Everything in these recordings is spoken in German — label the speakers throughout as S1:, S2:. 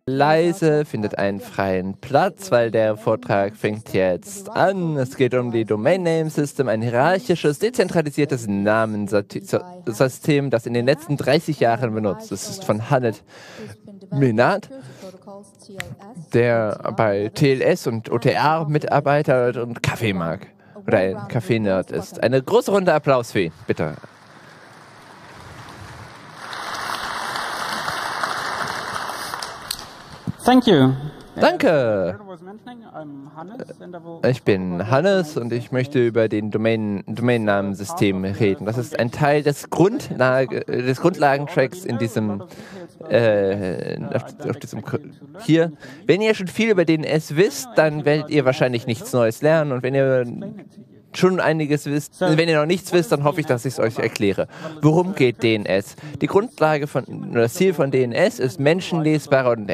S1: leise, findet einen freien Platz, weil der Vortrag fängt jetzt an. Es geht um die Domain Name System, ein hierarchisches, dezentralisiertes Namenssystem, das in den letzten 30 Jahren benutzt. Das ist von Hannes Minard, der bei TLS und OTR mitarbeitet und Kaffee mag. Oder ein Kaffee-Nerd ist. Eine große Runde Applaus für ihn, bitte.
S2: Thank you.
S1: Danke. Ich bin Hannes und ich möchte über den Domainnamensystem reden. Das ist ein Teil des Grundlagentracks in diesem hier. Wenn ihr schon viel über DNS wisst, dann werdet ihr wahrscheinlich nichts Neues lernen. Und wenn ihr schon einiges wisst, wenn ihr noch nichts wisst, dann hoffe ich, dass ich es euch erkläre. Worum geht DNS? Die Grundlage das Ziel von DNS ist menschenlesbare und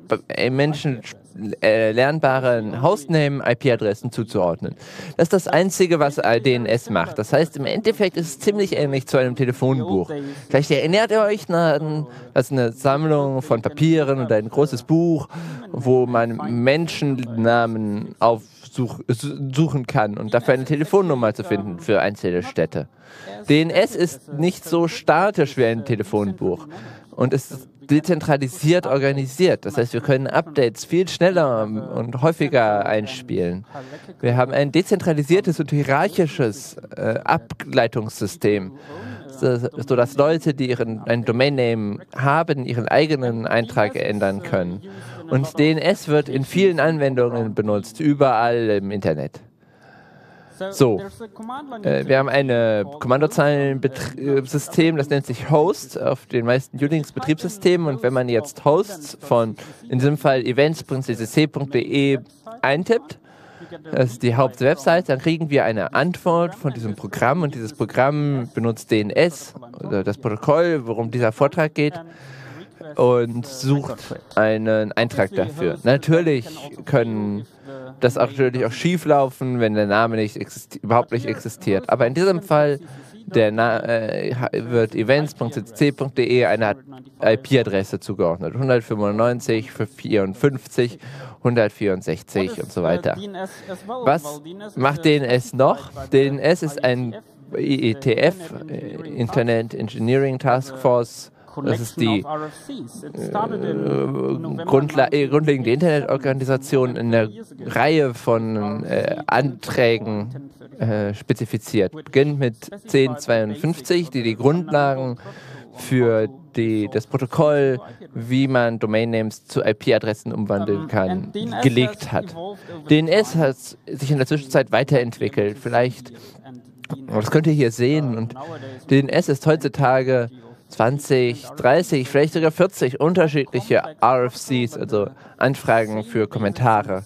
S1: lernbaren Hostname, IP-Adressen zuzuordnen. Das ist das Einzige, was DNS macht. Das heißt, im Endeffekt ist es ziemlich ähnlich zu einem Telefonbuch. Vielleicht erinnert ihr euch, das ist eine Sammlung von Papieren oder ein großes Buch, wo man Menschennamen suchen kann und dafür eine Telefonnummer zu finden für einzelne Städte. DNS ist nicht so statisch wie ein Telefonbuch und ist dezentralisiert organisiert. Das heißt, wir können Updates viel schneller und häufiger einspielen. Wir haben ein dezentralisiertes und hierarchisches Ableitungssystem, sodass Leute, die ein Domain-Name haben, ihren eigenen Eintrag ändern können. Und DNS wird in vielen Anwendungen benutzt, überall im Internet. So, wir haben ein Kommandozeilen-System, das nennt sich Host auf den meisten Unix-Betriebssystemen. Und wenn man jetzt Hosts von, in diesem Fall events.ccc.de eintippt, das ist die Hauptwebsite, dann kriegen wir eine Antwort von diesem Programm. Und dieses Programm benutzt DNS, oder das Protokoll, worum dieser Vortrag geht, und sucht einen Eintrag dafür. Natürlich können das natürlich auch schief laufen, wenn der Name überhaupt nicht existiert. Aber in diesem Fall wird events.ccc.de eine IP-Adresse zugeordnet. 195 für 54, 164 und so weiter. Was macht DNS noch? DNS ist ein IETF, Internet Engineering Task Force. Das ist die grundlegende Internetorganisation in einer Reihe von Anträgen spezifiziert. Beginnt mit 1052, die Grundlagen für das Protokoll, wie man Domain-Names zu IP-Adressen umwandeln kann, gelegt hat. DNS hat sich in der Zwischenzeit weiterentwickelt. Vielleicht, das könnt ihr hier sehen, und DNS ist heutzutage 20, 30, vielleicht sogar 40 unterschiedliche RFCs, also Anfragen für Kommentare.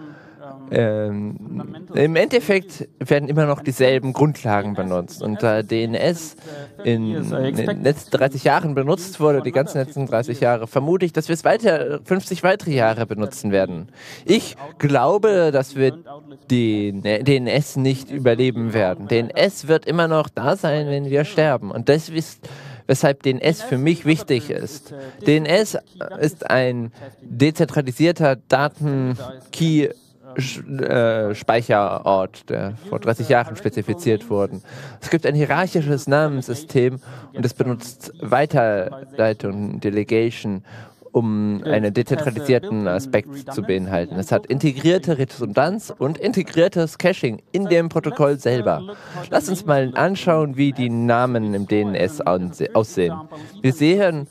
S1: Im Endeffekt werden immer noch dieselben Grundlagen benutzt. Und da DNS in den letzten 30 Jahren benutzt wurde, die ganzen letzten 30 Jahre, vermute ich, dass wir es 50 weitere Jahre benutzen werden. Ich glaube, dass wir die DNS nicht überleben werden. DNS wird immer noch da sein, wenn wir sterben. Und das ist weshalb DNS für mich wichtig ist. DNS ist ein dezentralisierter Daten-Key-Speicherort, der vor 30 Jahren spezifiziert wurde. Es gibt ein hierarchisches Namenssystem und es benutzt Weiterleitung, Delegation, um einen dezentralisierten Aspekt zu beinhalten. Es hat integrierte Redundanz und integriertes Caching in dem Protokoll selber. Lasst uns mal anschauen, wie die Namen im DNS aussehen. Wir sehen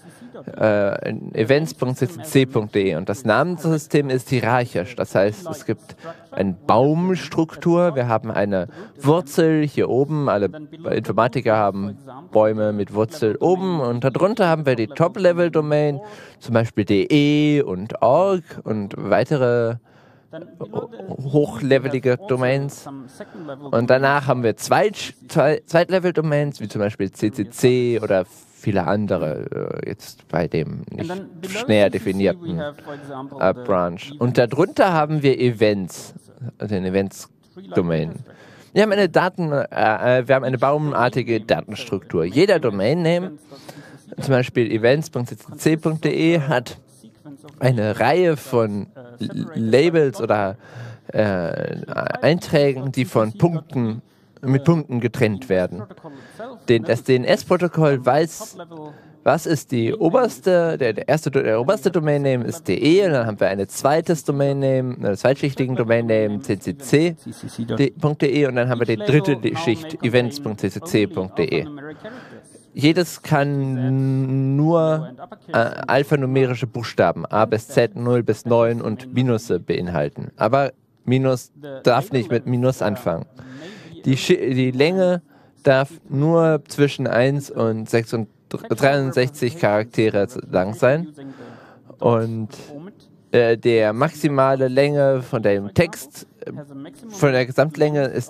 S1: events.ccc.de und das Namenssystem ist hierarchisch. Das heißt, es gibt eine Baumstruktur, wir haben eine Wurzel hier oben, alle Informatiker haben Bäume mit Wurzel oben und darunter haben wir die Top-Level-Domain, zum Beispiel .de und .org und weitere hochlevelige Domains. Und danach haben wir Zweitlevel-Domains, wie zum Beispiel CCC oder viele andere, jetzt bei dem nicht näher definierten Branch. Und darunter haben wir Events, also den Events-Domain. Wir haben eine baumartige Datenstruktur. Jeder Domain-Name, zum Beispiel events.ccc.de, hat eine Reihe von Labels oder Einträgen, die mit Punkten getrennt werden. Das DNS-Protokoll weiß, was ist der oberste Domain-Name ist DE, und dann haben wir ein zweitschichtigen Domain-Name ccc.de und dann haben wir die dritte Schicht events.ccc.de. Jedes kann nur alphanumerische Buchstaben, A bis Z, 0 bis 9 und Minusse beinhalten. Aber Minus darf nicht mit Minus anfangen. Die Länge darf nur zwischen 1 und 63 Charaktere lang sein. Und der maximale Länge von dem Text, von der Gesamtlänge ist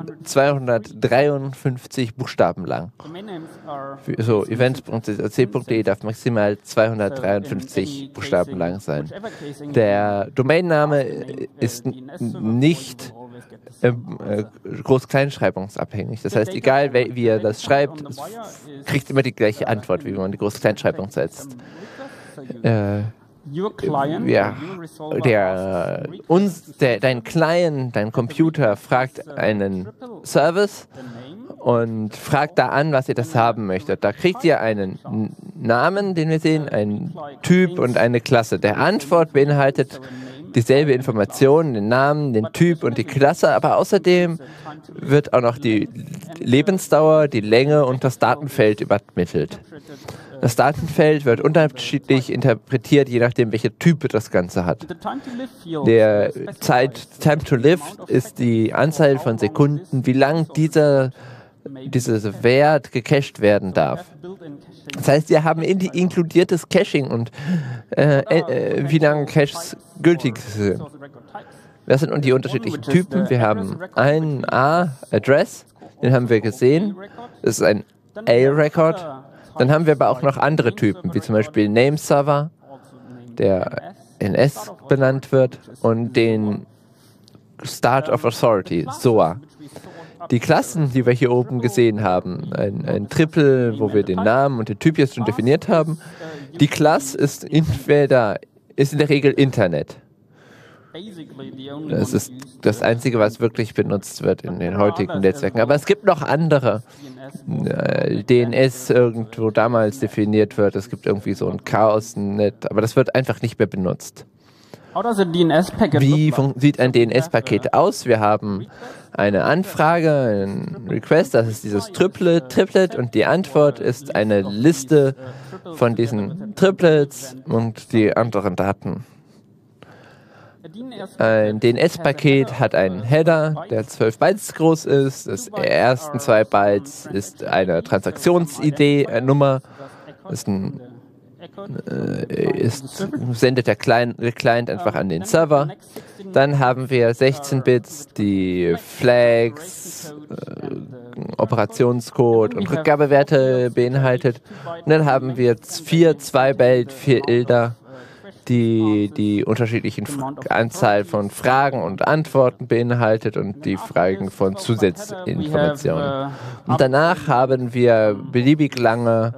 S1: 253 Buchstaben lang. So, events.ccc.de darf maximal 253 Buchstaben lang sein. Der Domainname ist nicht Groß-Kleinschreibungsabhängig. Das heißt, egal wie ihr das schreibt, kriegt immer die gleiche Antwort, wie man die Groß-Kleinschreibung setzt. Dein Client, dein Computer fragt einen Service und fragt da an, was ihr das haben möchtet. Da kriegt ihr einen Namen, den wir sehen, einen Typ und eine Klasse. Der Antwort beinhaltet dieselbe Information, den Namen, den Typ und die Klasse, aber außerdem wird auch noch die Lebensdauer, die Länge und das Datenfeld übermittelt. Das Datenfeld wird unterschiedlich interpretiert, je nachdem, welcher Typ das Ganze hat. Der Time to Live ist die Anzahl von Sekunden, wie lang dieser Wert gecached werden darf. Das heißt, wir haben inkludiertes Caching und wie lange Caches gültig sind. Das sind die unterschiedlichen Typen. Wir haben einen A-Address, den haben wir gesehen. Das ist ein A-Record. Dann haben wir aber auch noch andere Typen, wie zum Beispiel Nameserver, der NS benannt wird, und den Start of Authority, SOA. Die Klassen, die wir hier oben gesehen haben, ein Triple, wo wir den Namen und den Typ jetzt schon definiert haben, die Klasse ist in der Regel Internet. Das ist das Einzige, was wirklich benutzt wird in den heutigen Netzwerken. Aber es gibt noch andere. DNS irgendwo damals definiert wird. Es gibt irgendwie so ein Chaos-Net, aber das wird einfach nicht mehr benutzt. Wie sieht ein DNS-Paket aus? Wir haben eine Anfrage, einen Request, das ist dieses Triplet, und die Antwort ist eine Liste von diesen Triplets und die anderen Daten. Ein DNS-Paket hat einen Header, der 12 Bytes groß ist. Das ersten 2 Bytes ist eine Transaktions-ID-Nummer. Sendet der Client einfach an den Server. Dann haben wir 16 Bits, die Flags, Operationscode und Rückgabewerte beinhaltet. Und dann haben wir 4 2-Byte-Felder, die unterschiedlichen Anzahl von Fragen und Antworten beinhaltet und die Fragen von Zusatzinformationen. Und danach haben wir beliebig lange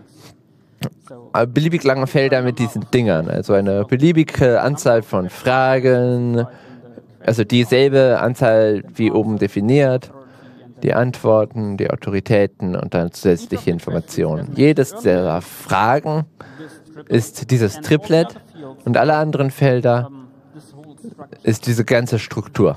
S1: Felder mit diesen Dingern, also eine beliebige Anzahl von Fragen, also dieselbe Anzahl wie oben definiert, die Antworten, die Autoritäten und dann zusätzliche Informationen. Jedes dieser Fragen ist dieses Triplet und alle anderen Felder ist diese ganze Struktur.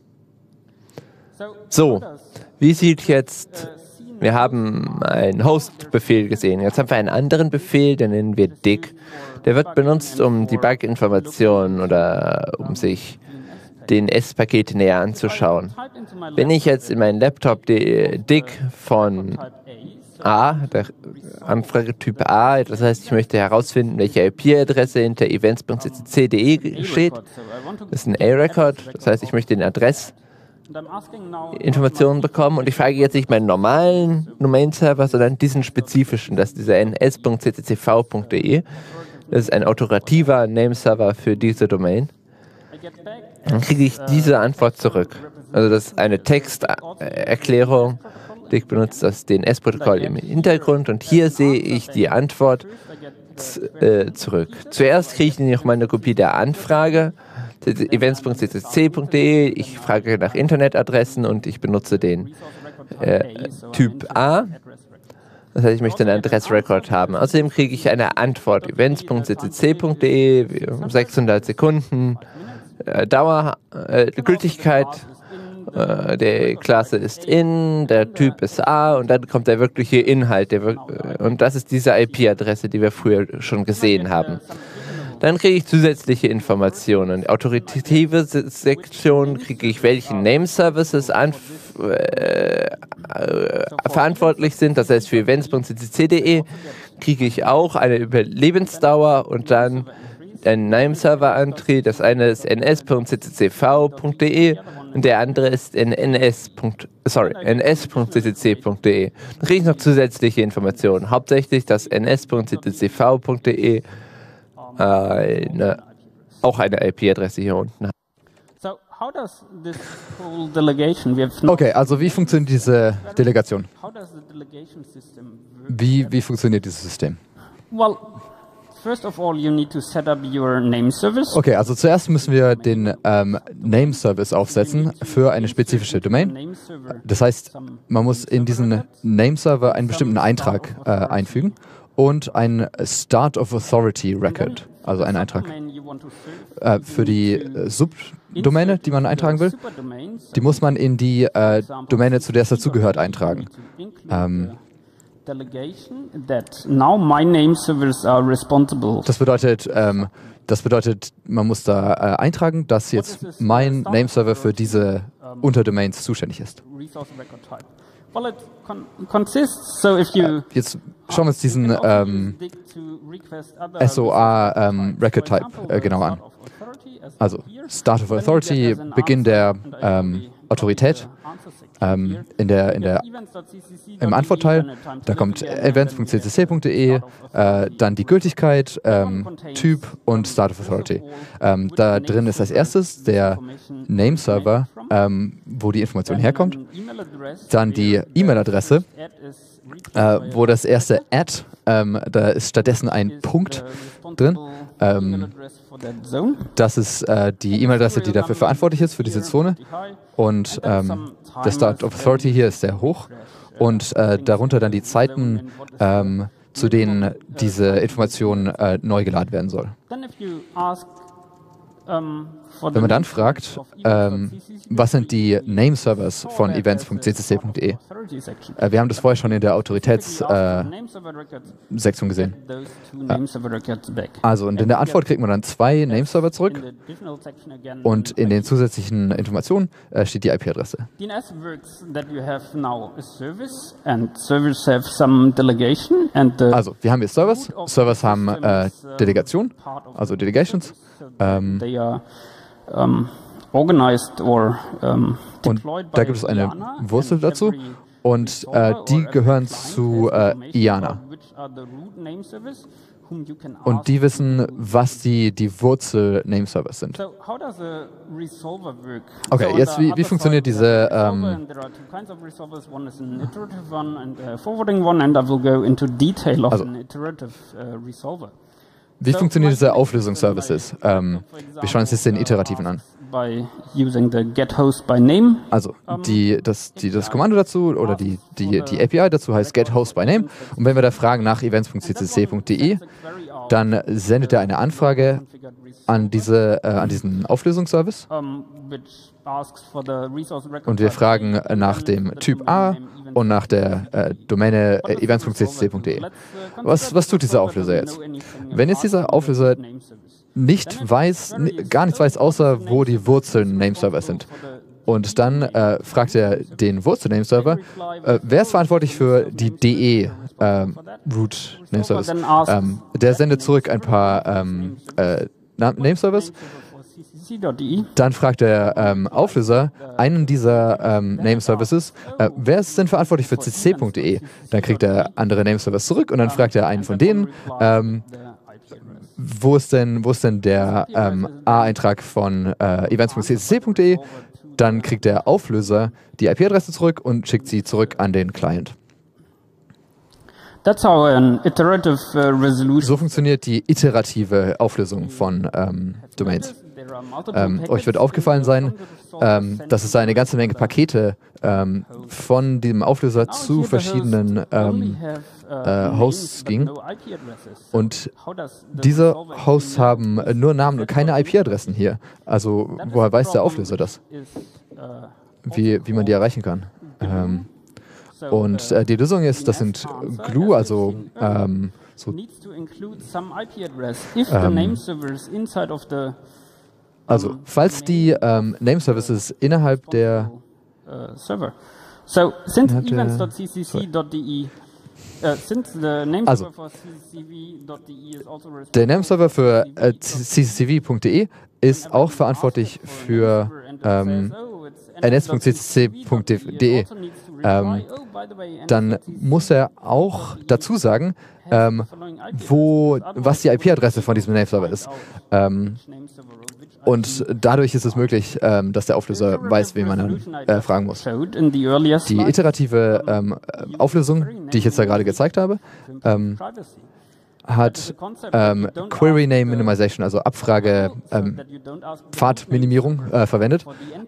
S1: So, wie sieht jetzt... Wir haben einen Host-Befehl gesehen. Jetzt haben wir einen anderen Befehl, den nennen wir dig. Der wird benutzt, um Debug-Informationen oder um sich DNS-Pakete näher anzuschauen. Wenn ich jetzt in meinen Laptop dig von A, der Anfragetyp A, das heißt, ich möchte herausfinden, welche IP-Adresse hinter events.ccc.de steht. Das ist ein A-Record, das heißt, ich möchte den Adressinformationen bekommen und ich frage jetzt nicht meinen normalen Domain-Server, sondern diesen spezifischen, das ist dieser ns.cccv.de. Das ist ein autorativer Nameserver für diese Domain. Dann kriege ich diese Antwort zurück. Also das ist eine Texterklärung. Ich benutze das DNS-Protokoll im Hintergrund und hier sehe ich die Antwort, zurück. Zuerst kriege ich noch mal eine Kopie der Anfrage, events.ccc.de. Ich frage nach Internetadressen und ich benutze den Typ A. Das heißt, ich möchte einen Adressrecord haben. Außerdem kriege ich eine Antwort, events.ccc.de, 600 Sekunden, Gültigkeit, der Klasse ist in, der Typ ist A und dann kommt der wirkliche Inhalt. Und das ist diese IP-Adresse, die wir früher schon gesehen haben. Dann kriege ich zusätzliche Informationen. Autoritative Sektion kriege ich, welche Name-Services verantwortlich sind. Das heißt, für events.ccc.de kriege ich auch eine Überlebensdauer und dann einen Name-Server-Antrieb. Das eine ist ns.cccv.de und der andere ist ns.ccc.de. Dann kriege ich noch zusätzliche Informationen. Hauptsächlich das ns.cccv.de auch eine IP-Adresse hier unten hat.
S2: Okay, also wie funktioniert diese Delegation? Wie funktioniert dieses System? Okay, also zuerst müssen wir den Name-Service aufsetzen für eine spezifische Domain. Das heißt, man muss in diesen Name-Server einen bestimmten Eintrag einfügen und ein Start of Authority Record, also einen Eintrag für die Subdomäne, die man eintragen will. Die muss man in die Domäne, zu der es dazugehört, eintragen. Das bedeutet, man muss da eintragen, dass jetzt mein Nameserver für diese Unterdomains zuständig ist. Jetzt schauen wir uns diesen SOA Record Type genau an. Also Start of Authority, Beginn der Autorität. Im Antwortteil, da kommt events.ccc.de, dann die Gültigkeit, Typ und Start of Authority. Da drin ist als erstes der Name-Server, wo die Information herkommt, dann die E-Mail-Adresse, wo das erste Add, da ist stattdessen ein Punkt drin. Das ist die E-Mail-Adresse, die dafür verantwortlich ist, für diese Zone. Und der Start of Authority hier ist sehr hoch. Und darunter dann die Zeiten, zu denen diese Information neu geladen werden soll. Wenn man dann fragt, was sind die Name-Servers von events.ccc.de? Wir haben das vorher schon in der Autoritätssektion gesehen. Also und in der Antwort kriegt man dann 2 Name-Server zurück und in den zusätzlichen Informationen steht die IP-Adresse. Also wir haben jetzt Servers. Servers haben Delegation, also Delegations. Und da gibt es eine Wurzel dazu und die gehören zu IANA. Und die wissen, was die Wurzel-Name-Servers sind. Okay, jetzt wie funktioniert diese wie funktionieren diese Auflösungsservices? Wir schauen uns jetzt den iterativen an. Also das Kommando dazu oder die API dazu heißt getHostByName. Und wenn wir da fragen nach events.ccc.de, dann sendet er eine Anfrage an diesen Auflösungsservice. Und wir fragen nach dem Typ A und nach der Domäne events.ccc.de. Was tut dieser Auflöser jetzt? Wenn jetzt dieser Auflöser gar nichts weiß, außer wo die Wurzel-Name-Server sind. Und dann fragt er den Wurzel-Name-Server, wer ist verantwortlich für die DE Root-Name-Service? Der sendet zurück ein paar Name-Servers. Dann fragt der Auflöser einen dieser Name-Services, wer ist denn verantwortlich für ccc.de? Dann kriegt er andere Name-Servers zurück und dann fragt er einen von denen, wo ist denn der A-Eintrag von events.ccc.de? Dann kriegt der Auflöser die IP-Adresse zurück und schickt sie zurück an den Client.
S3: That's how an iterative resolution.
S2: So funktioniert die iterative Auflösung von Domains. Euch wird aufgefallen sein, dass es eine ganze Menge Pakete von dem Auflöser zu verschiedenen Hosts ging. Und diese Hosts haben nur Namen und keine IP-Adressen hier. Also woher weiß der Auflöser das? Wie man die erreichen kann. Und die Lösung ist, das sind Glue, also also falls die Name-Services innerhalb der also der Name-Server für cccv.de ist auch verantwortlich für ns.ccc.de. Dann muss er auch dazu sagen, was die IP-Adresse von diesem Name-Server ist. Und dadurch ist es möglich, dass der Auflöser weiß, wen man dann fragen muss. Die iterative Auflösung, die ich jetzt da gerade gezeigt habe, hat Query Name Minimization, also Abfrage Pfadminimierung verwendet.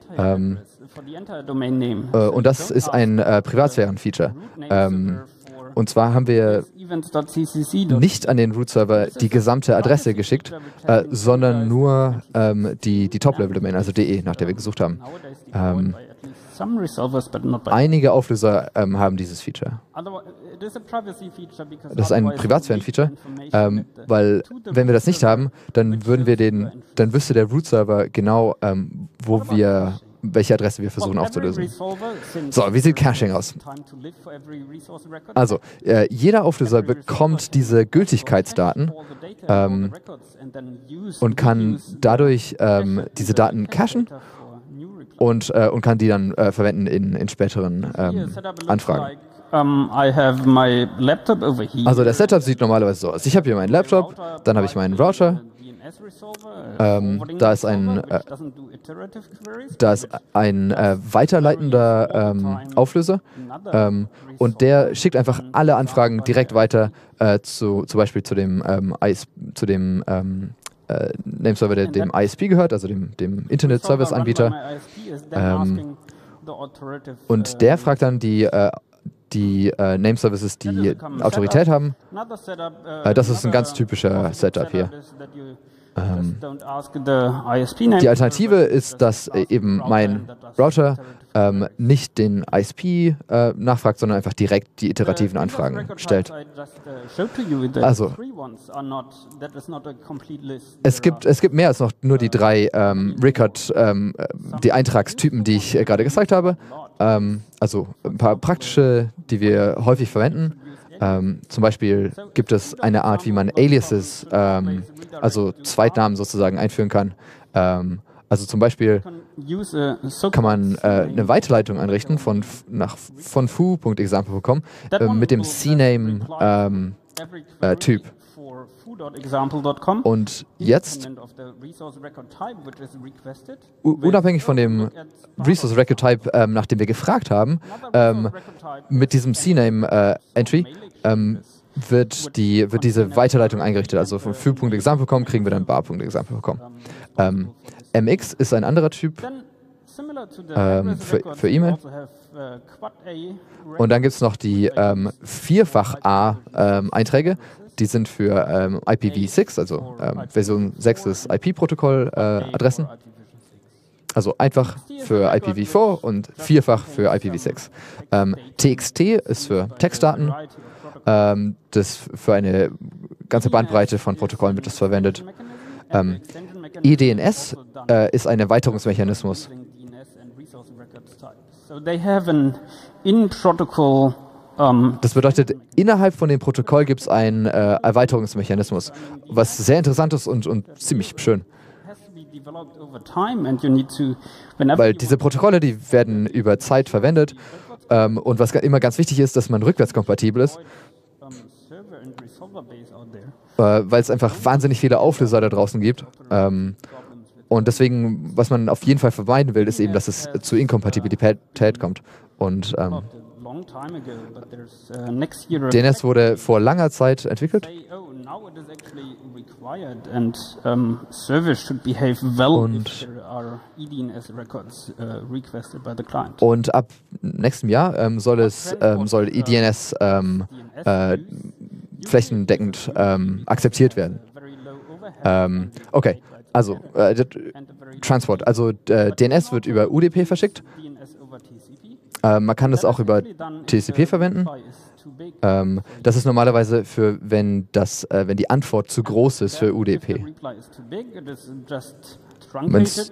S2: Und das ist ein Privatsphären-Feature. Und zwar haben wir nicht an den Root-Server die gesamte Adresse geschickt, sondern nur die Top-Level-Domain, also .de, nach der wir gesucht haben. Einige Auflöser haben dieses Feature. Das ist ein Privatsphären-Feature, weil wenn wir das nicht haben, dann wüsste der Root-Server genau, welche Adresse wir versuchen aufzulösen. So, wie sieht Caching aus? Also, jeder Auflöser bekommt diese Gültigkeitsdaten und kann dadurch diese Daten cachen und kann die dann verwenden in späteren Anfragen. Also der Setup sieht normalerweise so aus. Ich habe hier meinen Laptop, dann habe ich meinen Router. Da ist ein weiterleitender Auflöser und der schickt einfach alle Anfragen direkt weiter zum Beispiel zu dem Nameserver, der dem ISP gehört, also dem Internet Service Anbieter. Und der fragt dann die Name-Services, die Autorität haben. Das ist ein ganz typischer Setup hier. Die Alternative ist, dass eben mein Router nicht den ISP nachfragt, sondern einfach direkt die iterativen Anfragen stellt. Also, es gibt mehr als nur die drei Record, die Eintragstypen, die ich gerade gezeigt habe. Also ein paar praktische, die wir häufig verwenden. Zum Beispiel gibt es eine Art, wie man Aliases, also Zweitnamen sozusagen einführen kann. Also zum Beispiel kann man eine Weiterleitung einrichten von foo.example.com mit dem CNAME-Typ. Und jetzt, unabhängig von dem Resource Record Type, nach dem wir gefragt haben, mit diesem CNAME-Entry wird diese Weiterleitung eingerichtet. Also von foo.example.com kriegen wir dann bar.example.com. MX ist ein anderer Typ für E-Mail. Und dann gibt es noch die Vierfach-A-Einträge. Die sind für IPv6, also Version 6 des IP-Protokoll-Adressen. Also einfach für IPv4 und vierfach für IPv6. TXT ist für Textdaten. Das für eine ganze Bandbreite von Protokollen wird das verwendet. EDNS ist ein Erweiterungsmechanismus. Das bedeutet, innerhalb von dem Protokoll gibt es einen Erweiterungsmechanismus, was sehr interessant ist und ziemlich schön. Weil diese Protokolle, die werden über Zeit verwendet und was immer ganz wichtig ist, dass man rückwärtskompatibel ist, weil es einfach wahnsinnig viele Auflöser da draußen gibt. Und deswegen, was man auf jeden Fall vermeiden will, ist eben, dass es zu Inkompatibilität kommt. Und DNS wurde vor langer Zeit entwickelt. Und ab nächstem Jahr soll IDNS flächendeckend akzeptiert werden. Okay, also Transport. Also DNS wird über UDP verschickt. Man kann das auch über TCP verwenden. Das ist normalerweise für, wenn die Antwort zu groß ist für UDP. Wenn es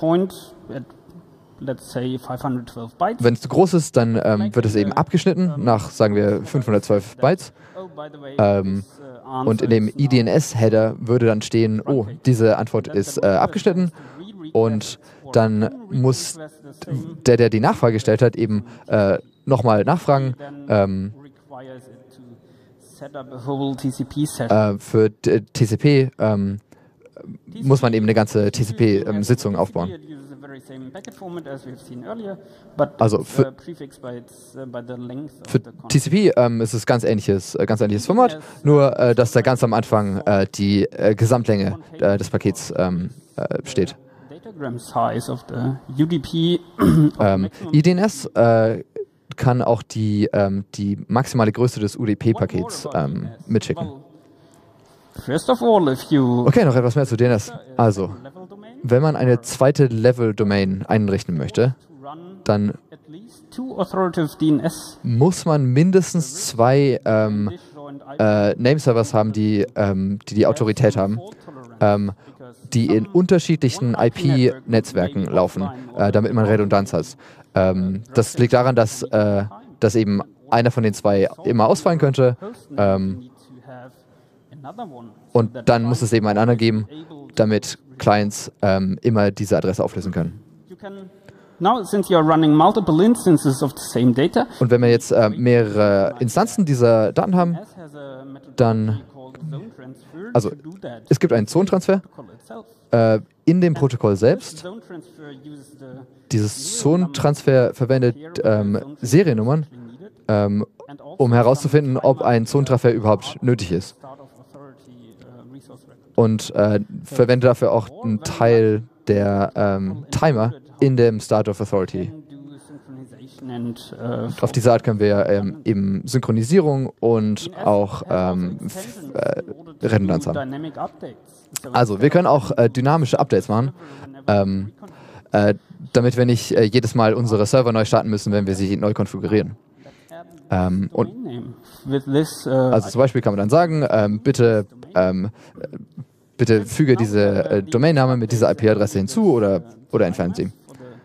S2: zu groß ist, dann wird es eben abgeschnitten nach, sagen wir, 512 Bytes. Und in dem IDNS-Header würde dann stehen, oh, diese Antwort ist abgeschnitten. Und dann muss der die Nachfrage gestellt hat, eben nochmal nachfragen. Für TCP muss man eben eine ganze TCP-Sitzung aufbauen. Also für TCP ist es ganz ähnliches Format, nur dass da ganz am Anfang die Gesamtlänge des Pakets steht. IDNS kann auch die maximale Größe des UDP-Pakets mitschicken. Okay, noch etwas mehr zu DNS. Also, wenn man eine zweite Level-Domain einrichten möchte, dann muss man mindestens zwei Nameservers haben, die Autorität haben, die in unterschiedlichen IP-Netzwerken laufen, damit man Redundanz hat. Das liegt daran, dass eben einer von den zwei immer ausfallen könnte. Und dann muss es eben einen anderen geben, damit Clients immer diese Adresse auflösen können. Und wenn wir jetzt mehrere Instanzen dieser Daten haben, dann, also es gibt einen Zonentransfer in dem Protokoll selbst. Dieses Zonentransfer verwendet Seriennummern, um herauszufinden, ob ein Zonentransfer überhaupt nötig ist. Und verwendet dafür auch einen Teil der Timer in dem Start of Authority. Auf diese Art können wir eben Synchronisierung und auch Redundanz haben. Also wir können auch dynamische Updates machen, damit wir nicht jedes Mal unsere Server neu starten müssen, wenn wir sie neu konfigurieren. Also zum Beispiel kann man dann sagen, bitte füge diese Domainname mit dieser IP-Adresse hinzu oder entfernen sie.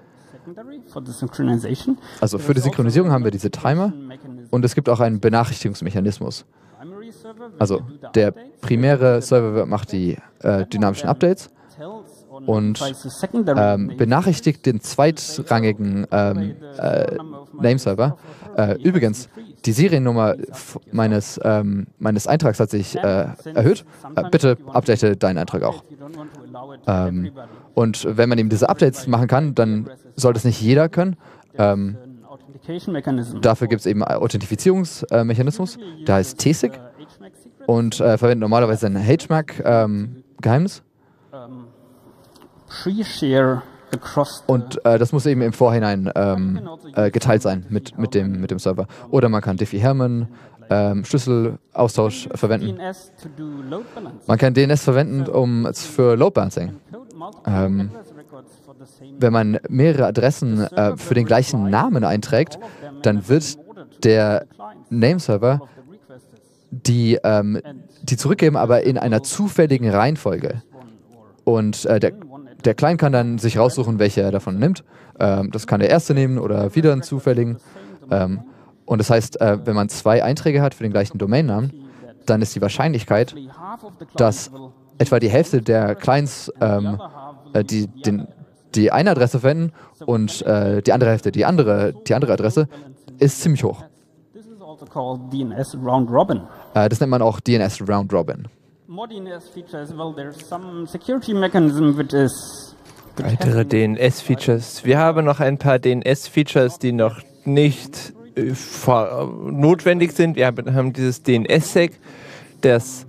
S2: Also für die Synchronisierung haben wir diese Timer und es gibt auch einen Benachrichtigungsmechanismus. Also der primäre Server macht die dynamischen Updates und benachrichtigt den zweitrangigen Nameserver. Übrigens, die Seriennummer meines Eintrags hat sich erhöht. Bitte update deinen Eintrag auch. Und wenn man eben diese Updates machen kann, dann sollte es nicht jeder können. Dafür gibt es eben einen Authentifizierungsmechanismus, der heißt TSIG und verwendet normalerweise ein HMAC-Geheimnis. Und das muss eben im Vorhinein geteilt sein mit dem Server. Oder man kann Diffie-Hellman Schlüsselaustausch verwenden. Man kann DNS verwenden für Load Balancing. Wenn man mehrere Adressen für den gleichen Namen einträgt, dann wird der Nameserver die zurückgeben, aber in einer zufälligen Reihenfolge. Und der Client kann dann sich raussuchen, welche er davon nimmt. Das kann der erste nehmen oder wieder einen zufälligen. Und das heißt, wenn man zwei Einträge hat für den gleichen Domainnamen, dann ist die Wahrscheinlichkeit, dass etwa die Hälfte der Clients die eine Adresse verwenden und die andere Hälfte die andere Adresse, ist ziemlich hoch. Das nennt man auch DNS Round Robin. Weitere
S1: DNS-Features. Wir haben noch ein paar DNS-Features, die noch nicht notwendig sind. Wir haben dieses DNSSEC, das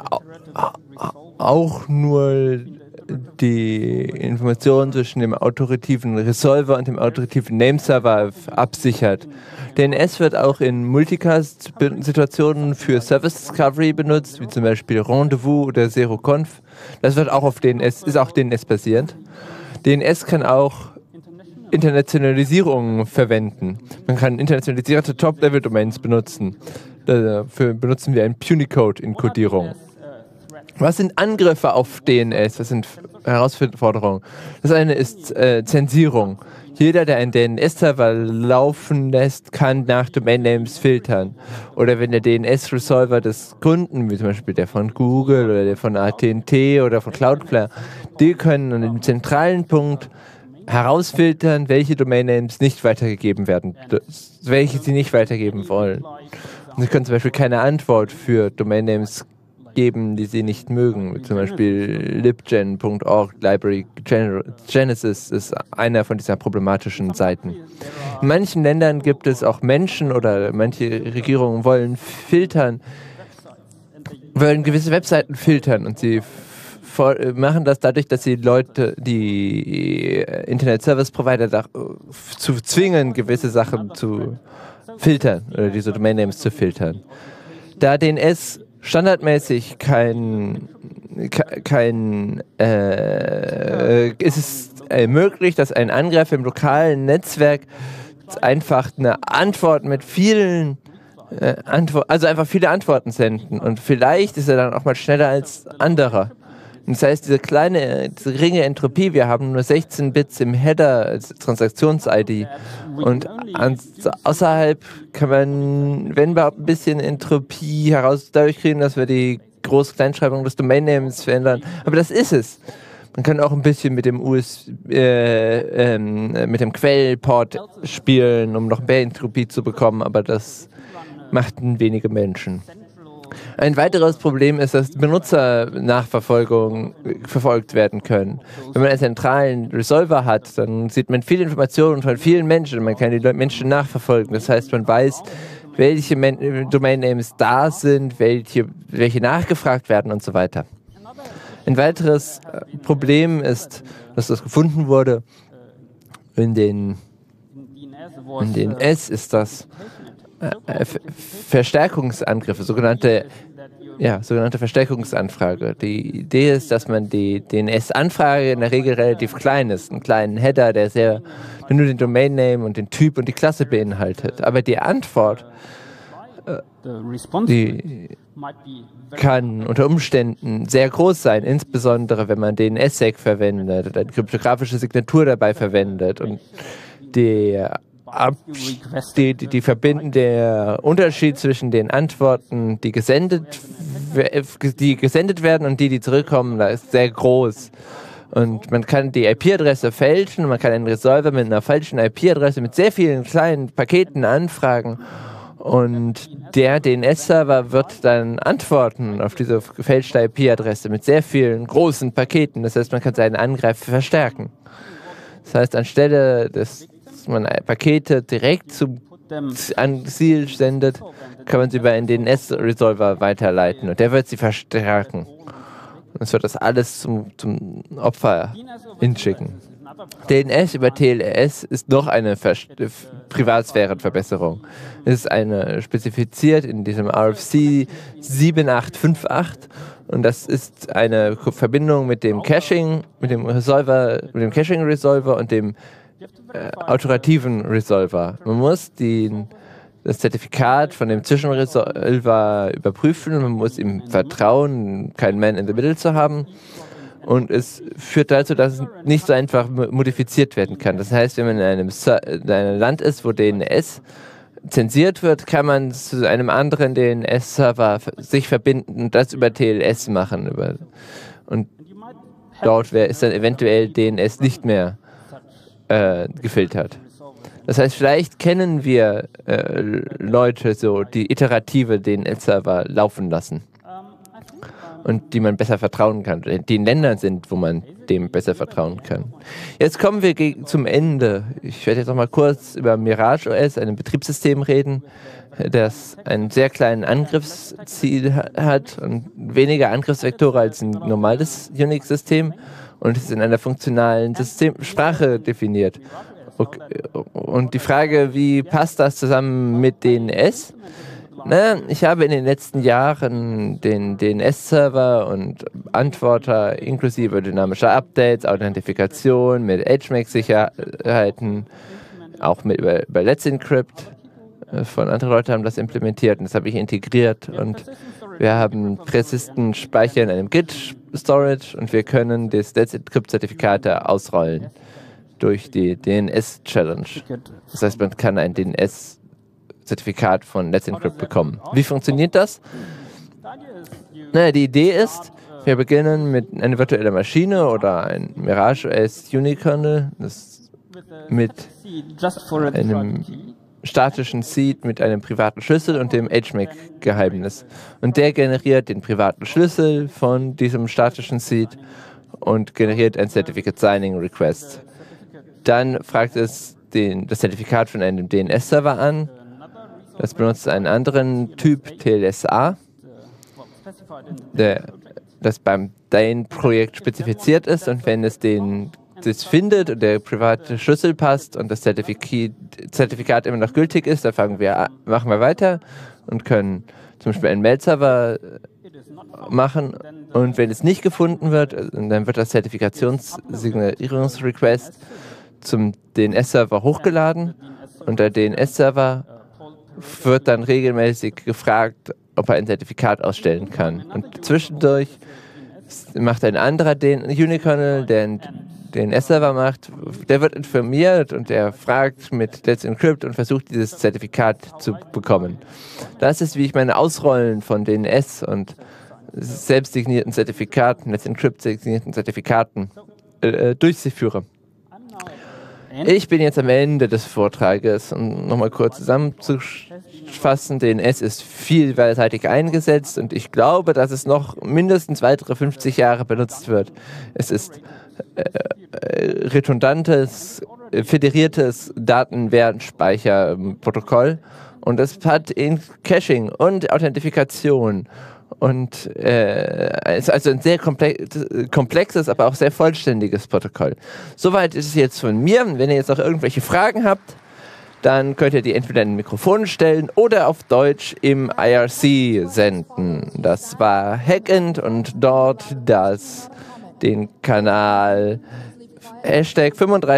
S1: auch nur die Informationen zwischen dem autorativen Resolver und dem autorativen Nameserver absichert. DNS wird auch in Multicast-Situationen für Service Discovery benutzt, wie zum Beispiel Rendezvous oder ZeroConf. Das wird auch auf DNS, ist auch DNS-basierend. DNS kann auch Internationalisierung verwenden. Man kann internationalisierte Top-Level-Domains benutzen. Dafür benutzen wir ein Punycode in Codierung. Was sind Angriffe auf DNS? Was sind Herausforderungen? Das eine ist Zensierung. Jeder, der einen DNS-Server laufen lässt, kann nach Domain-Names filtern. Oder wenn der DNS-Resolver des Kunden, wie zum Beispiel der von Google oder der von AT&T oder von Cloudflare, die können an dem zentralen Punkt herausfiltern, welche Domain-Names nicht weitergegeben werden, welche sie nicht weitergeben wollen. Und sie können zum Beispiel keine Antwort für Domain-Names geben, die sie nicht mögen. Zum Beispiel libgen.org, Library Genesis ist einer von dieser problematischen Seiten. In manchen Ländern gibt es auch Menschen oder manche Regierungen wollen gewisse Webseiten filtern und sie machen das dadurch, dass sie die Internet Service Provider zu zwingen, gewisse Sachen zu filtern oder diese Domain Names zu filtern. Da DNS standardmäßig ist es möglich, dass ein Angreifer im lokalen Netzwerk einfach eine Antwort mit vielen einfach viele Antworten senden und vielleicht ist er dann auch mal schneller als anderer. Das heißt, diese geringe Entropie, wir haben nur 16 Bits im Header als Transaktions-ID und außerhalb kann man, wenn überhaupt, ein bisschen Entropie dadurch kriegen, dass wir die Groß-Kleinschreibung des Domain-Names verändern. Aber das ist es. Man kann auch ein bisschen mit dem mit dem Quellport spielen, um noch mehr Entropie zu bekommen, aber machten wenige Menschen. Ein weiteres Problem ist, dass Benutzernachverfolgung verfolgt werden können. Wenn man einen zentralen Resolver hat, dann sieht man viele Informationen von vielen Menschen. Man kann die Menschen nachverfolgen. Das heißt, man weiß, welche Domain-Names da sind, welche nachgefragt werden und so weiter. Ein weiteres Problem ist, dass das gefunden wurde in den S ist das Verstärkungsangriffe, sogenannte Verstärkungsanfrage. Die Idee ist, dass man die DNS-Anfrage in der Regel relativ klein ist, einen kleinen Header, der nur den Domain-Name und den Typ und die Klasse beinhaltet. Aber die Antwort, die kann unter Umständen sehr groß sein, insbesondere wenn man DNSSEC verwendet oder eine kryptografische Signatur dabei verwendet und der Unterschied zwischen den Antworten, die gesendet werden und die zurückkommen, da ist sehr groß. Und man kann die IP-Adresse fälschen, man kann einen Resolver mit einer falschen IP-Adresse mit sehr vielen kleinen Paketen anfragen und der DNS-Server wird dann antworten auf diese gefälschte IP-Adresse mit sehr vielen großen Paketen. Das heißt, man kann seinen Angriff verstärken. Das heißt, anstelle dass man Pakete direkt zum Ziel sendet, kann man sie über einen DNS-Resolver weiterleiten und der wird sie verstärken. Und es wird das alles zum Opfer hinschicken. DNS über TLS ist noch eine Privatsphärenverbesserung. Es ist spezifiziert in diesem RFC 7858 und das ist eine Verbindung mit dem Caching, mit dem Caching-Resolver und dem autorativen Resolver. Man muss das Zertifikat von dem Zwischenresolver überprüfen und man muss ihm vertrauen, kein Man in the Middle zu haben. Und es führt dazu, dass es nicht so einfach modifiziert werden kann. Das heißt, wenn man in einem Land ist, wo DNS zensiert wird, kann man zu einem anderen DNS-Server sich verbinden und das über TLS machen. Und dort ist dann eventuell DNS nicht mehr gefiltert. Das heißt, vielleicht kennen wir Leute, die iterative DNS-Server laufen lassen. und die man besser vertrauen kann, die in Ländern sind, wo man dem besser vertrauen kann. Jetzt kommen wir zum Ende. Ich werde jetzt noch mal kurz über Mirage OS, einem Betriebssystem, reden, das einen sehr kleinen Angriffsziel hat und weniger Angriffsvektoren als ein normales Unix-System und ist in einer funktionalen Sprache definiert. Und die Frage, wie passt das zusammen mit DNS? Na, ich habe in den letzten Jahren den DNS-Server und Antworter inklusive dynamischer Updates, Authentifikation mit HMAC-Sicherheiten, auch über Let's Encrypt, von anderen Leuten haben das implementiert und das habe ich integriert und wir haben persistent Speicher in einem Git-Storage und wir können das Let's Encrypt-Zertifikate ausrollen durch die DNS-Challenge. Das heißt, man kann ein DNS-Zertifikat von Let's Encrypt bekommen. Wie funktioniert das? Naja, die Idee ist, wir beginnen mit einer virtuellen Maschine oder ein Mirage OS Unikernel, das mit einem statischen Seed mit einem privaten Schlüssel und dem HMAC-Geheimnis. Und der generiert den privaten Schlüssel von diesem statischen Seed und generiert ein Certificate Signing Request. Dann fragt es das Zertifikat von einem DNS-Server an. Das benutzt einen anderen Typ TLSA, das beim DANE-Projekt spezifiziert ist. Und wenn es das findet und der private Schlüssel passt und das Zertifikat immer noch gültig ist, dann machen wir weiter und können zum Beispiel einen Mail-Server machen. Und wenn es nicht gefunden wird, dann wird das Zertifikationssignierungsrequest zum DNS-Server hochgeladen und der DNS-Server wird dann regelmäßig gefragt, ob er ein Zertifikat ausstellen kann. Und zwischendurch macht ein anderer Unikernel, der einen DNS-Server macht, der wird informiert und der fragt mit Let's Encrypt und versucht, dieses Zertifikat zu bekommen. Das ist, wie ich meine Ausrollen von DNS und selbstsignierten Zertifikaten, Let's Encrypt signierten Zertifikaten durchführe. Ich bin jetzt am Ende des Vortrages, um nochmal kurz zusammenzufassen. DNS ist vielseitig eingesetzt und ich glaube, dass es noch mindestens weitere 50 Jahre benutzt wird. Es ist redundantes, federiertes Datenwertspeicherprotokoll und es hat Caching und Authentifikation. Und es ist also ein sehr komplexes, aber auch sehr vollständiges Protokoll. Soweit ist es jetzt von mir. Wenn ihr jetzt noch irgendwelche Fragen habt, dann könnt ihr die entweder in den Mikrofon stellen oder auf Deutsch im IRC senden. Das war Hackend und dort den Kanal Hashtag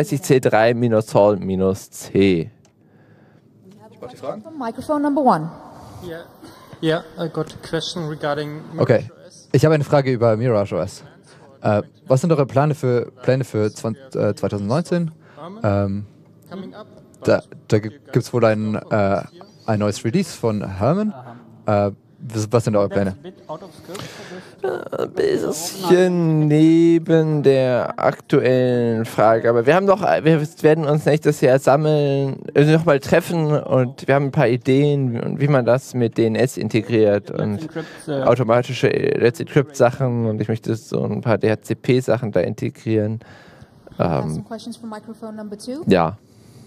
S1: 35C3-Hall-C.
S4: Microphone number one.
S5: Yeah, I got a question regarding Mirage
S2: Okay, ich habe eine Frage über Mirage OS. Was sind eure Pläne für 2019? Da gibt es wohl ein neues Release von Herman. Was sind eure Pläne?
S1: Ein bisschen neben der aktuellen Frage, aber wir werden uns nächstes Jahr sammeln, also nochmal treffen und wir haben ein paar Ideen, wie man das mit DNS integriert und automatische Let's Encrypt Sachen und ich möchte so ein paar DHCP Sachen da integrieren. Ja.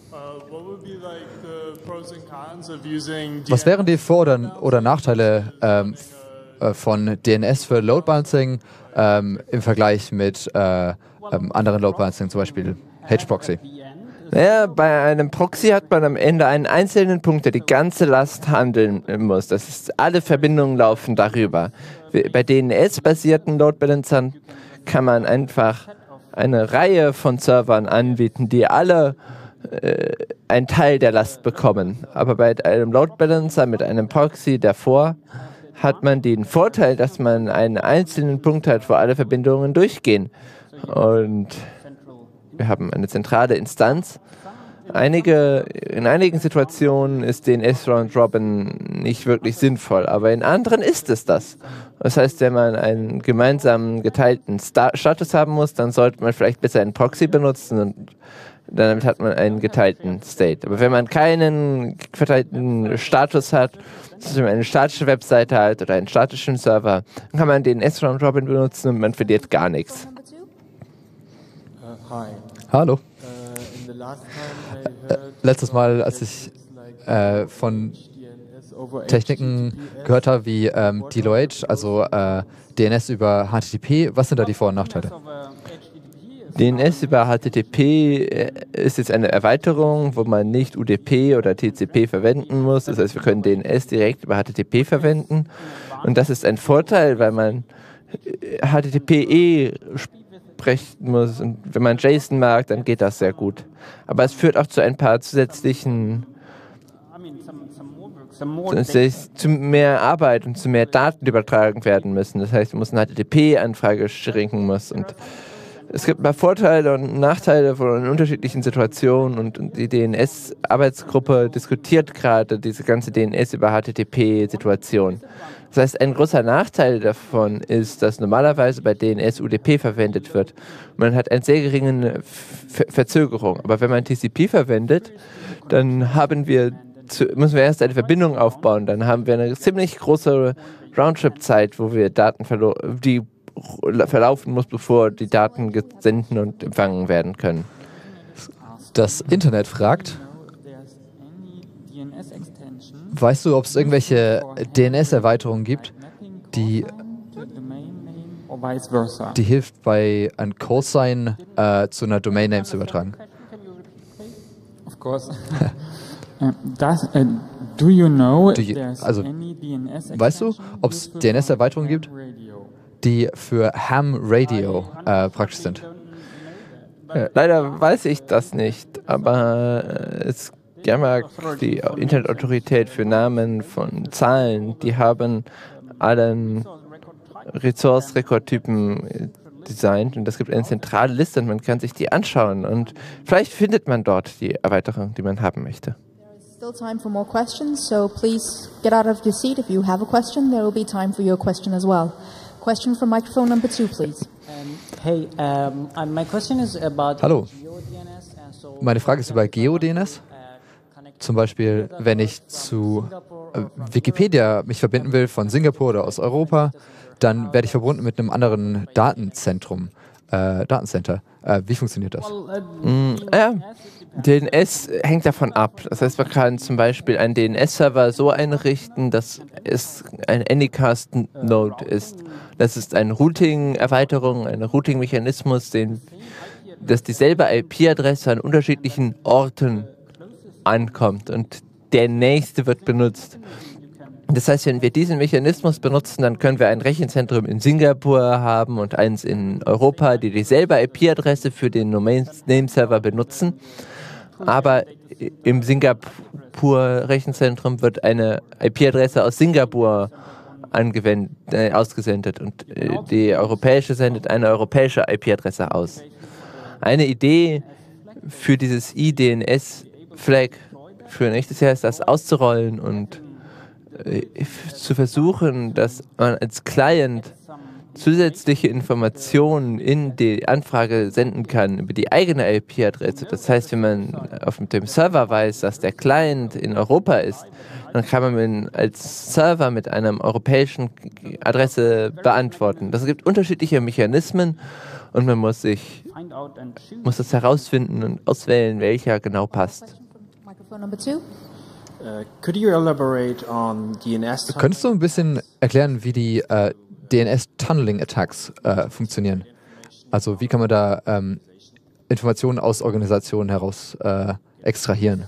S2: Was wären die Vor- oder Nachteile von DNS für Load Balancing im Vergleich mit anderen Load Balancing, zum Beispiel HProxy?
S1: Naja, bei einem Proxy hat man am Ende einen einzelnen Punkt, der die ganze Last handeln muss. Das ist, alle Verbindungen laufen darüber. Bei DNS-basierten Load Balancern kann man einfach eine Reihe von Servern anbieten, die alle einen Teil der Last bekommen. Aber bei einem Load Balancer mit einem Proxy davor hat man den Vorteil, dass man einen einzelnen Punkt hat, wo alle Verbindungen durchgehen. Und wir haben eine zentrale Instanz. In einigen Situationen ist DNS Round Robin nicht wirklich sinnvoll, aber in anderen ist es das. Das heißt, wenn man einen gemeinsamen geteilten Status haben muss, dann sollte man vielleicht besser einen Proxy benutzen und Damit hat man einen geteilten State. Aber wenn man keinen verteilten Status hat, wenn man eine statische Webseite hat oder einen statischen Server, dann kann man den S-Round-Robin benutzen und man verliert gar nichts.
S2: Hallo. Letztes Mal, als ich von Techniken gehört habe wie DLOH, also DNS über HTTP, was sind da die Vor- und Nachteile?
S1: DNS über HTTP ist jetzt eine Erweiterung, wo man nicht UDP oder TCP verwenden muss. Das heißt, wir können DNS direkt über HTTP verwenden. Und das ist ein Vorteil, weil man HTTP sprechen muss. Und wenn man JSON mag, dann geht das sehr gut. Aber es führt auch zu ein paar zusätzlichen zu mehr Arbeit und zu mehr Daten, die übertragen werden müssen. Das heißt, man muss eine HTTP-Anfrage schicken muss. Und es gibt ein paar Vorteile und Nachteile von unterschiedlichen Situationen und die DNS-Arbeitsgruppe diskutiert gerade diese ganze DNS über HTTP-Situation. Das heißt, ein großer Nachteil davon ist, dass normalerweise bei DNS UDP verwendet wird. Man hat eine sehr geringe Verzögerung. Aber wenn man TCP verwendet, dann müssen wir erst eine Verbindung aufbauen. Dann haben wir eine ziemlich große Roundtrip-Zeit, wo wir Daten die verlaufen muss, bevor die Daten gesendet und empfangen werden können.
S2: Das Internet fragt, weißt du, ob es irgendwelche DNS-Erweiterungen gibt, die hilft, bei einem Callsign zu einer Domain-Name zu übertragen?
S3: Of course. Do you know
S2: also, weißt du, ob es DNS-Erweiterungen gibt, die für Ham Radio praktisch sind?
S1: Leider weiß ich das nicht, aber es GAMAC, die Internetautorität für Namen von Zahlen, die haben allen Resource-Record-Typen designt und es gibt eine zentrale Liste und man kann sich die anschauen und vielleicht findet man dort die Erweiterung, die man haben möchte.
S4: Still time for more questions, so please get out of your seat if you have a question. There will be time for your question as well. Question from microphone number 2, please.
S6: My question is about
S2: Hallo. Meine Frage ist über GeoDNS. Zum Beispiel, wenn ich zu Wikipedia mich verbinden will von Singapur oder aus Europa, dann werde ich verbunden mit einem anderen Datencenter. Wie funktioniert das?
S1: DNS hängt davon ab. Das heißt, man kann zum Beispiel einen DNS-Server so einrichten, dass es ein Anycast-Node ist. Das ist eine Routing-Erweiterung, ein Routing-Mechanismus, dass dieselbe IP-Adresse an unterschiedlichen Orten ankommt und der nächste wird benutzt. Das heißt, wenn wir diesen Mechanismus benutzen, dann können wir ein Rechenzentrum in Singapur haben und eins in Europa, die dieselbe IP-Adresse für den Domain-Name-Server benutzen. Aber im Singapur-Rechenzentrum wird eine IP-Adresse aus Singapur ausgesendet und die europäische sendet eine europäische IP-Adresse aus. Eine Idee für dieses IDNS-Flag für nächstes Jahr ist, das auszurollen und zu versuchen, dass man als Client zusätzliche Informationen in die Anfrage senden kann über die eigene IP-Adresse. Das heißt, wenn man auf dem Server weiß, dass der Client in Europa ist, dann kann man als Server mit einer europäischen Adresse beantworten. Das gibt unterschiedliche Mechanismen und man muss das herausfinden und auswählen, welcher genau passt.
S4: Microphone number 2.
S7: Could you elaborate on DNS?
S2: Könntest du ein bisschen erklären, wie die DNS-Tunneling-Attacks funktionieren? Also wie kann man da Informationen aus Organisationen heraus extrahieren?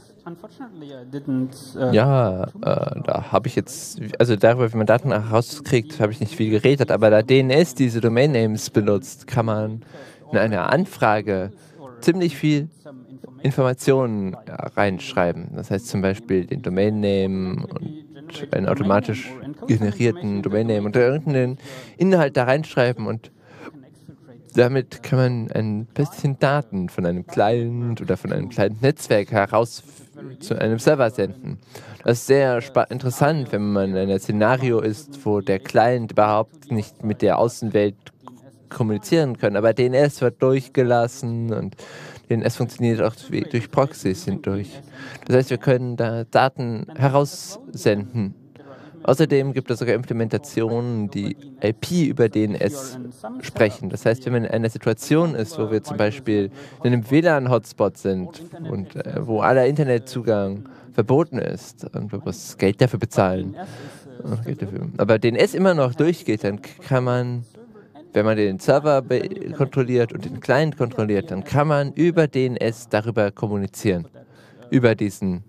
S1: Ja, da habe ich jetzt, also darüber, wie man Daten herauskriegt, habe ich nicht viel geredet, aber da DNS diese Domain-Names benutzt, kann man in einer Anfrage ziemlich viel Informationen reinschreiben. Das heißt zum Beispiel den Domain-Name und einen automatisch generierten Domain-Name und irgendeinen Inhalt da reinschreiben und damit kann man ein bisschen Daten von einem Client oder von einem kleinen Netzwerk heraus zu einem Server senden. Das ist sehr interessant, wenn man in einem Szenario ist, wo der Client überhaupt nicht mit der Außenwelt kommunizieren können. Aber DNS wird durchgelassen und DNS funktioniert auch durch Proxys hindurch. Das heißt, wir können da Daten heraussenden. Außerdem gibt es sogar Implementationen, die IP über DNS sprechen. Das heißt, wenn man in einer Situation ist, wo wir zum Beispiel in einem WLAN-Hotspot sind und wo aller Internetzugang verboten ist und wir muss Geld dafür bezahlen, aber DNS immer noch durchgeht, dann kann man, wenn man den Server kontrolliert und den Client kontrolliert, dann kann man über DNS darüber kommunizieren. Über diesen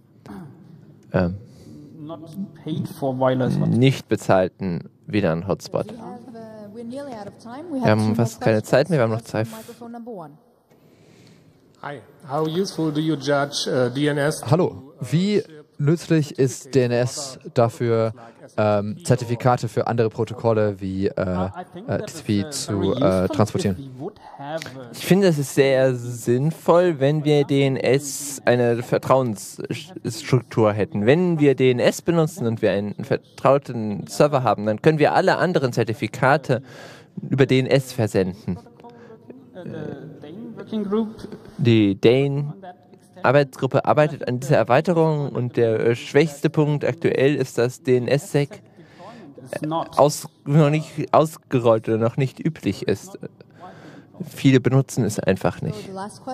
S1: nicht bezahlten WLAN-Hotspot. Wir haben fast keine Zeit mehr, wir haben noch Zeit.
S8: Hi, how useful do you judge DNS?
S2: Hallo, wie nützlich ist DNS dafür, Zertifikate für andere Protokolle wie TCP zu transportieren?
S1: Ich finde, es ist sehr sinnvoll, wenn wir DNS eine Vertrauensstruktur hätten. Wenn wir DNS benutzen und wir einen vertrauten Server haben, dann können wir alle anderen Zertifikate über DNS versenden. Die Dane-Arbeitsgruppe arbeitet an dieser Erweiterung und der schwächste Punkt aktuell ist, dass DNSSEC noch nicht ausgerollt oder noch nicht üblich ist. Viele benutzen es einfach nicht.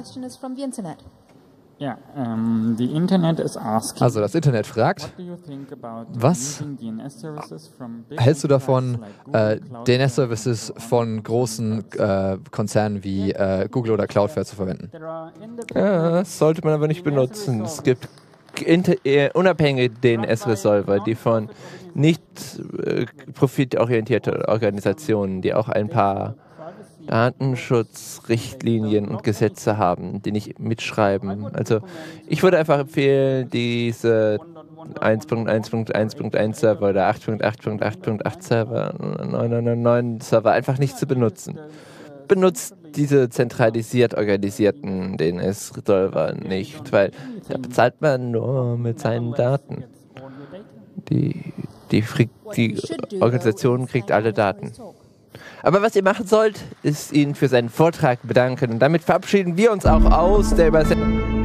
S2: Also das Internet fragt, was hältst du davon, DNS-Services von großen Konzernen wie Google oder Cloudflare zu verwenden?
S1: Ja, das sollte man aber nicht benutzen. Es gibt unabhängige DNS-Resolver, die von nicht profitorientierten Organisationen, die auch ein paar Datenschutzrichtlinien und Gesetze haben, die nicht mitschreiben. Also ich würde einfach empfehlen, diese 1.1.1.1 Server oder 8.8.8.8 Server, 999 Server einfach nicht zu benutzen. Benutzt diese zentralisiert organisierten DNS-Resolver nicht, weil da bezahlt man nur mit seinen Daten. Die Organisation kriegt alle Daten. Aber was ihr machen sollt, ist ihn für seinen Vortrag bedanken. Und damit verabschieden wir uns auch aus der Übersetzung.